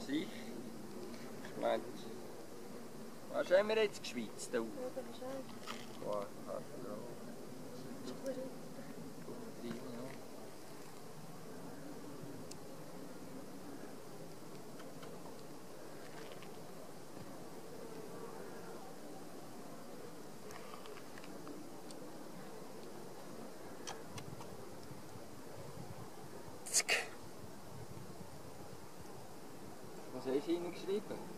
sich. Ich meine, was haben wir jetzt geschwitzt? Da? Wow, was hast du hingeschrieben?